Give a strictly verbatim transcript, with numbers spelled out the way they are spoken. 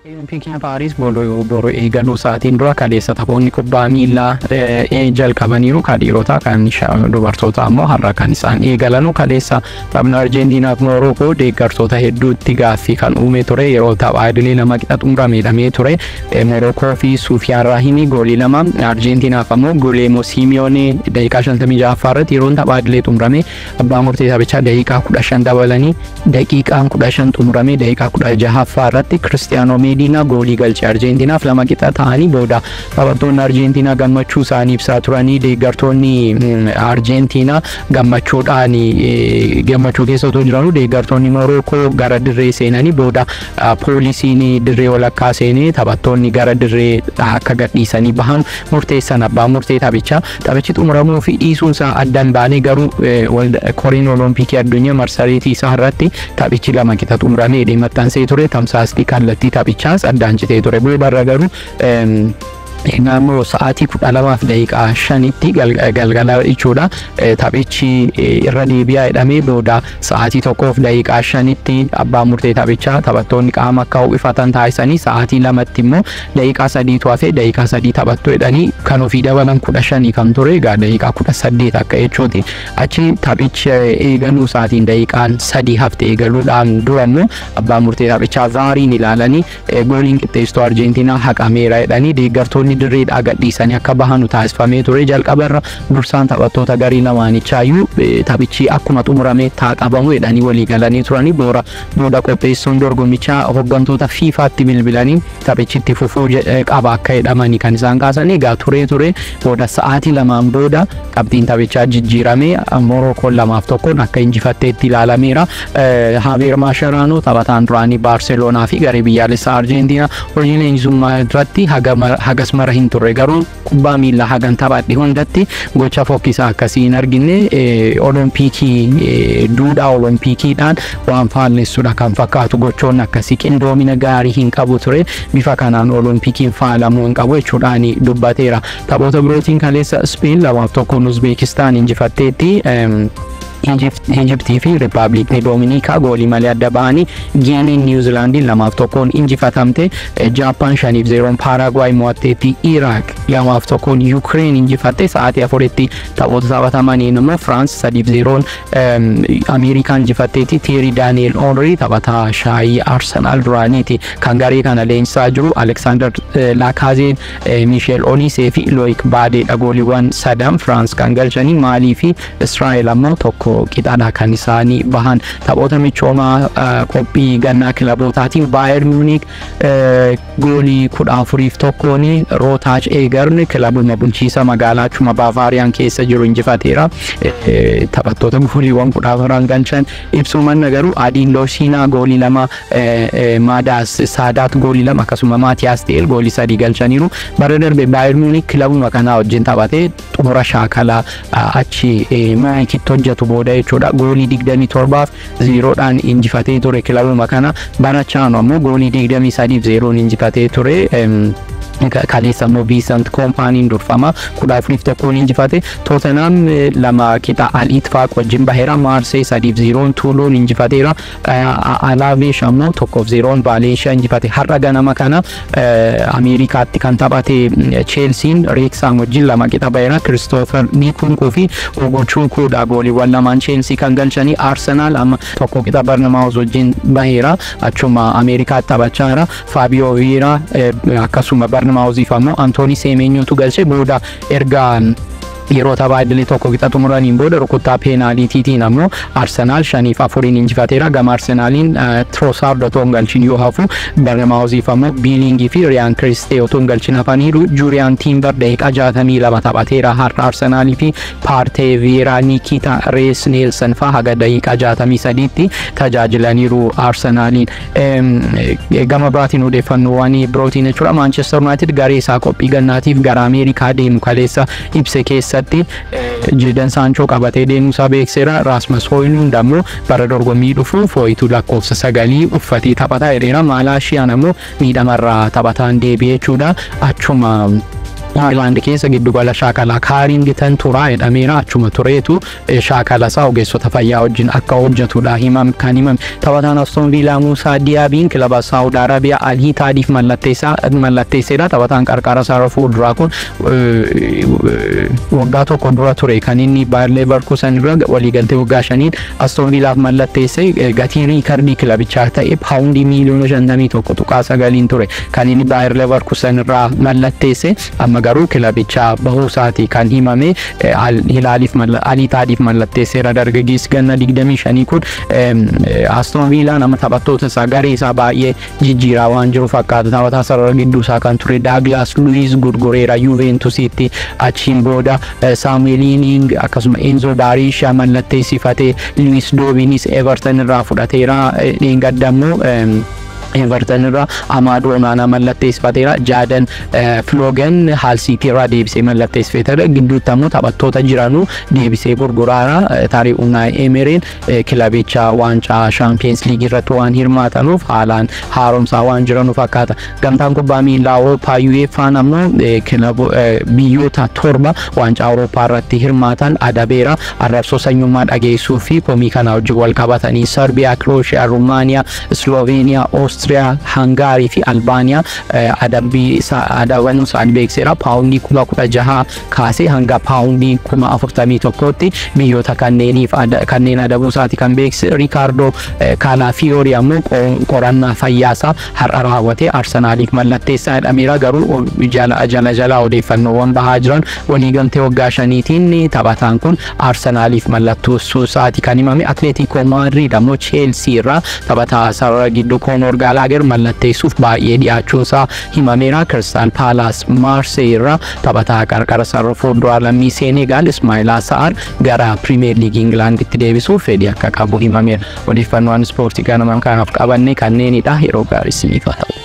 Olimpikii Paris boru eegaluu isaatiin dura kaleessa taphoonni kubbaa miilaa jalqabaniiru kan dhiirotaa kan dubartootaa ammoo har'a kan isaan eegalanu kaleessa taphni Arjentiinaaf Moorookoo deeggartoota hedduutti gaaffii kan uume ture yeroo tapha idilee lama qixa xumuramee ture Moorookoo fi Sufiyaan Raahimii goolii lama Arjentiinaaf ammoo Guillermo Simeone daqiiqaa shantamii ja'affaa irratti yeroo tapha idilee xumurame abbaa murtee taphichaa daqiiqaa kudha shan dabalanii daqiiqaan kudha shan xumuramee daqiiqaa kudha ja'affaa irratti Cristiano Medina goolii galche Arjentiinaaf lama qixa ta'anii booda taphattoonni Arjentiinaa gammachuu isaanii ibsaa turanii deeggartoonni Arjentiinaa gammachuudhaan gammachuu keessa otoo jiranuu deeggartoonni Moorookoo gara dirree seenanii booda poolisiin dirree walakkaa seenee taphattoonni gara dirree akka gadhiisanii bahan murteessan abbaa murtee taphichaa taphichi xumuramuu fi dhiisuun isaa addaan baanee garuu koreen olompikii addunyaa marsariitii isaa irratti taphichi lama qixa xumuramee maxxansee ture tamsaasni kallattii taphichaas addaan citee ture booda garuu naannoo sa'aatii kudha lamaaf daqiiqaa shanitti galgala jechuudha taphichi irra deebi'aa jedhamee booda sa'aatii tokkoof daqiiqaa shanitti abbaa murtee taphichaa taphattoonni qaama akka ho'ifatan taasisanii sa'aatii lamatti immoo daqiiqaa sadiitu hafee daqiiqaa sadii taphattu jedhanii kan ofii dabalan kudha shanii kan ture egaa daqiiqaa kudha saddeet akka jechuuti achi taphichi eegaluu isaatiin daqiiqaan sadii hafte eegaluudhaan durammoo abbaa murtee taphichaa vaariin ilaalanii gooliin qixxeessituu Arjentiinaa haqameera jedhanii deeggartoonni dirreedhaa gadhiisanii akka bahanu taasifamee ture jalqabarra dursaan taphattoota garii lamaanichaayyuu taphichi akkuma xumuramee taa qabamu jedhanii walii galanii turanii booda booda qopheessuun dorgommichaa hooggantoota fiifaatti bilbilanii taphichitti fufuu qaba akka jedhamanii kan isaan kaasan egaa ture ture booda sa'aatii lamaan booda qabxiin taphichaa jijjiiramee Moorookoon lamaaf tokkoon akka injifatteetti ilaalameera Javier Mascherano taphataan duraanii Baarseloonaa fi garee biyyaalessaa Arjentiinaa hojii leenjisummaa irratti hagas mara hin turre garuu kubbaa miilaa hagan taphadhe hundatti gocha fokkisaa akkasii hin argine olompikii duudhaa olompikiidhaan waan faalleessudha kan fakkaatu gochoonni akkasii qindoomina gaarii hin qabu ture bifa kanaan olompikiin faalamuu hin qabu jechuudhaan dubbateera taphoota birootiin kaleessa Spain lamaaf tokkoon Uzbekistaan injifatteetti Egyptii fi Riippaabilikii Doominikaa goolii malee adda ba'anii Giiniin Niwuzilaandiin lamaaf tokkoon injifatamte Jaappaan shaniif zeeroon Paaragwaay mo'atteetti Iraaq lamaaf tokkoon Yuukireen injifatte sa'aatii afuritti taphoota taphatamaniin immoo Firaans sadiif zeeroon Ameerikaan injifatteetti Teeri Daani'eel Onrii taphataa shaayii Arsenaal duraaniiti kan garee kana leenjisaa jiru Aleksaandar Laakaazeen Miisheel Olisee fi Looyik Baadeedha gooliiwwan sadan Firaans kan galchanii Maalii fi Israa'el ammoo tokko qixaadha kan isaanii bahan taphoota michoomaa qophii gannaa kilabootaatiin Baayer Muuniik goolii kudha afuriif tokkoon Rootaach Eegern kilabuma bulchiisa magaalaa Chuma Baavariyaan keessa jiru injifateera taphattoota gooliiwwan kudha afuran galchan ibsuu manna garuu Adiin Looshiinaa goolii lama Maadaas Saadaat goolii lama akkasuma Maatiyaas Teel goolii sadii galchaniiru bara darbe Baayer Muuniik kilabuma kanaa wajjin taphatee xumura shaakalaa achi maayikitti hojjetu booda jechuudha goolii digdamii torbaaf zeeroodhaan injifatee ture kilabuma kana Barachaano ammoo goolii digdamii sadiif zeeroon injifatee ture kaleessa immoo Vincent Kompaniin durfama kudha afuriif tokkoon injifate Tottenham lama qixa Al-Itfaaq wajjin baheera Maarsee sadiif zeeroon Tuuloon injifateera Alaaveesh ammoo tokkoof zeeroon Vaaleenshiyaa injifate har'a ganama kana Ameerikaatti kan taphate Cheelsiin Reeksaan wajjin lama qixa baheera Kiristoofer Nikunkuu fi Ogochuukuudha gooliiwwan lamaan Cheelsii kan galchanii Arsenaal amma tokko qixa Barnamaawus wajjin baheera achuma Ameerikaatti taphachaara Faabiyoo Viyeeraa akkasuma Barnamaawusiif ammoo Antoonii Seemeenyootu galche booda erga yeroo taphaa idilee tokko qixa xumuraniin booda rukuttaa peenaaliitiitiin ammoo Arsenaal shaniif afuriin injifateera gama Arsenaaliin Trossard otoo hin galchin yoo hafu Barnamaawusiif ammoo Biilingii fi Riyaan Kiristee otoo hin galchin hafaniiru Juuriyaan Tiimbar daqiiqaa jaatamii lama taphateera har'a Arsenaalii fi Paartee Viyeeraa Nikita Rees Neelsan faa haga daqiiqaa jaatamii sadiitti tajaajilaniiru Arsenaaliin gama biraatiin odeeffannoowwan birootiin jechuudha Manchester United garee isaa qophii gannaatiif gara Ameerikaa deemu kaleessa ibse keessa Jadon Sancho qabatee deemuusaa beekseera Rasmus Hojlund ammoo bara dorgommii dhufu fooyituu lakkoofsa sagalii uffatee taphataa jedheera Maalaashiyaan ammoo miidhamarraa taphataan deebi'ee jechuudha achuma England keessa giddu gala shaakala Carrington turaa jedhameera achuma tureetu shaakala isaa ogeessota fayyaa wajjin akka hojjetudha himam kan himam taphataan Aston Villa Musa Diaby'n kilaba Saudi Arabia Al Ittihadiif mallatteessaa mallatteesseedha taphataan qarqara isaa fuulduraa kun waggaa tokko dura ture kan inni Bayer Leverkusen irra waliigaltee waggaa shaniin Aston Villaaf mallatteesse gatiin riikardii kilabichaa ta'e paawundii miiliyoona shantamii tokko tuqaa sagaliin ture kan inni Bayer Leverkusen irraa mallatteesse amma garuu kilabichaa bahuu isaati kan himame Al Hilaaliif Al Ittihadiif mallatteesseera dargaggeessi ganna digdamii shanii kun Aston Villa nama taphattoota isaa garee isaa baay'ee jijjiiraa waan jiru fakkaata taphataa sarara gidduu isaa kan ture Douglas Luiz gurgureera Juventusitti achiin booda Samuel Ealing akkasuma Enzo Darisha mallatteessifatee Luis Dobinis Everton irraa fudhateera dheengaddammoo Everton irraa Amadou Onana mallatteessifateera Jadon Flogen Hull City irraa deebisee mallatteessifateera gidduutti ammoo taphattoota jiranuu deebisee gurguraara Tarii Unai Emery'n kilabicha waancaa Champions League irratti waan hirmaatanuuf haalaan haaromsaa waan jiranuuf fakkaata gamtaan kubbaa miilaa Awurooppaa UEFA'n ammoo biyyoota torba waancaa Awurooppaa irratti hirmaatan adabeera arrabsoo sanyummaa dhageessuu fi komii kana wajjin wal qabatanii Serbiyaa Croatia Rumaaniyaa Slovenia Austria Hungary fi Albania adabbii adaban isaan beekseera paawundii kuma kudha jaha kaasee hanga paawundii kuma afurtamii tokkotti biyyoota kanneeniif kanneen adabuu isaati kan beekse Riccardo CALAFIORI ammoo qorannaa fayyaasaa har'a raawwatee Arsenaaliif mallatteessaa jedhameera garuu jala jala jala odeeffannoowwan bahaa jiran waliigaltee waggaa shaniitiin taphataan kun Arsenaaliif mallatteessuu isaati kan himame Atletico Madrid ammoo Chelsea irraa taphataa sarara gidduu Conor Gallagher mallatteessuuf baay'ee dhiyaachuunsaa himameera Crystal Palace Marseille irraa taphataa qarqara sarara fuulduraa lammii Senegal Ismaila Sarr gara Premier League Englanditti deebisuuf fedhii akka qabu himameera odeeffannoon ispoortii ganamaan kanaaf qabanne kanneenidha yeroo gaarii isiniif haa ta'u.